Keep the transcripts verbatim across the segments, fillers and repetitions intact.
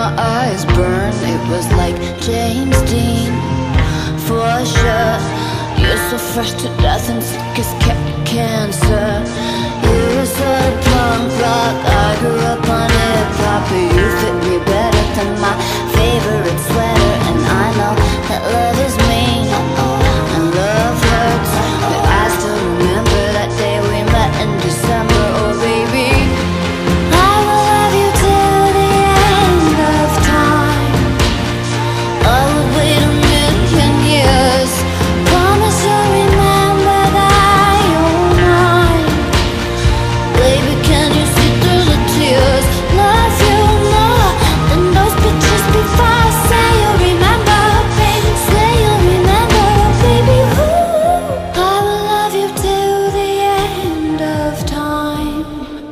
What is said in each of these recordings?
my eyes burn. It was like James Dean, for sure. You're so fresh to death and sick as ca cancer. You're sort of punk rock, I grew up on hip-hop, but you fit me better than my favorite sweater. And I know that love is mean and love hurts, but I still remember that day we met in December. Oh baby, I will love you till the end of time. I would wait a million years. Promise you'll remember that you're mine. Baby, can you see through the tears? Love you more than those pictures before. Say you'll remember, baby. Say you'll remember, baby. Ooh, I will love you till the end of time.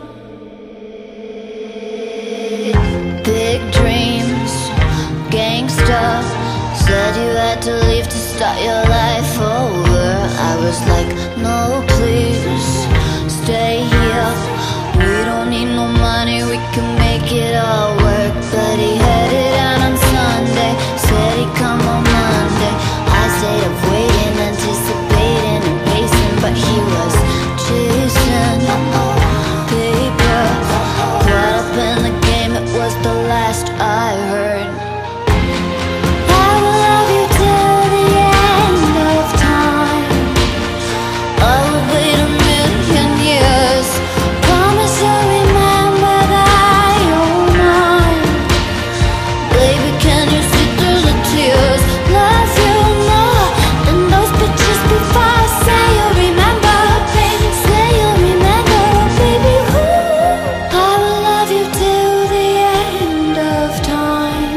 Big dreams, gangsta. Said you had to leave to start your life over. I was like, no please, stay here. We don't need no money, we can make it all work. But he headed out on Sunday, said he'd come on Monday. I stayed up waiting, anticipating and pacing, but he was chasing paper. Caught up in the game, it was the last I heard. I will love you till the end of time. I would wait a million years. Promise you'll remember that you're mine. Baby, can you see through the tears? Love you more than those pictures before. Say you'll remember, baby. Say you'll remember, baby. Ooh, I will love you till the end of time.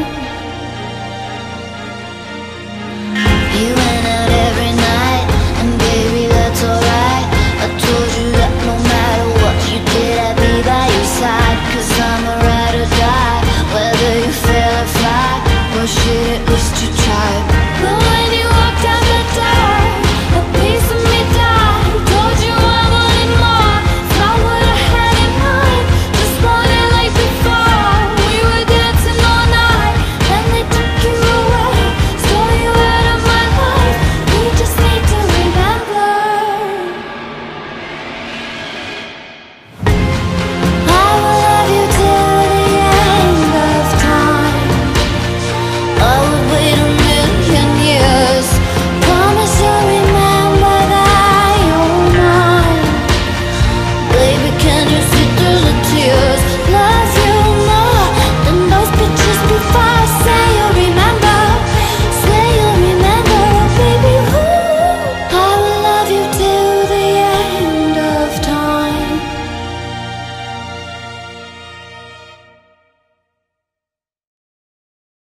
You went out every night, and baby, that's alright. I told you that no matter what you did, I'd be by your side. Cause I'm a ride or die, whether you fail or fly. Well shit, at least you tried. But when you walked out the door, a piece of me died. Told you I wanted more, it's not what I had in mind. Just wanted like before, we were dancing all night. Then they took you away, stole you out of my life. We just need to remember. I will love you till the end of time. I would wait a million years. Promise you'll remember that you're mine. Baby, can you see through the tears? Love you more than those pictures before.